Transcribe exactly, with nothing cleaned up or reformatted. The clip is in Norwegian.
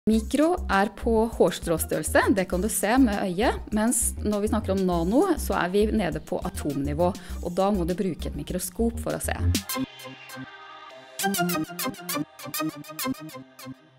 Mikro er på hårstråstørrelse, det kan du se med øyet, mens når vi snakker om nano, så er vi nede på atomnivå, og da må du bruke et mikroskop for å se.